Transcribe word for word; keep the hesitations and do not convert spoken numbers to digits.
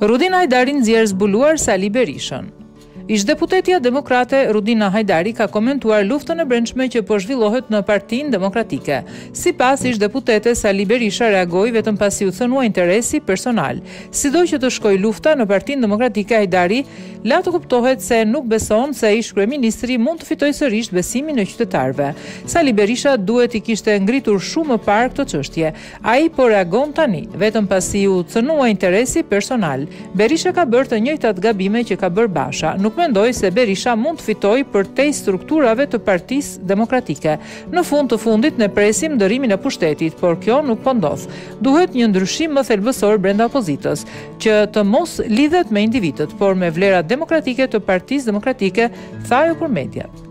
Rudina Hajdari nxjerr zbuluar Sali Berishën. Ish-deputetja demokrate Rudina Hajdari ka komentuar luftën e brendshme që po zhvillohet në Partinë Demokratike. Sipas ish-deputetes, Sali Berisha reagoi vetëm pasi u thënua interesi personal. Sido që të shkojë lufta në Partinë Demokratike, Hajdari la të kuptohet se nuk beson se ish kryeministri mund të fitojë sërish besimin e qytetarëve. Sali Berisha duhet i kishte ngritur shumë më parë këtë çështje. Ai po reagon tani, vetëm pasi u thënua interesi personal. Berisha ka bërë të njëjtat gabime që ka bërë Basha. Nuk mendoj se Berisha mund të fitojë përtej strukturave të Partisë Demokratike. Në fund të fundit ne presim ndërimin e pushtetit, por kjo nuk po ndodh. Duhet një ndryshim më thelbësor brenda opozitës, që të mos lidhet me individët, por me vlerat demokratike të Partisë Demokratike, tha ajo për mediat.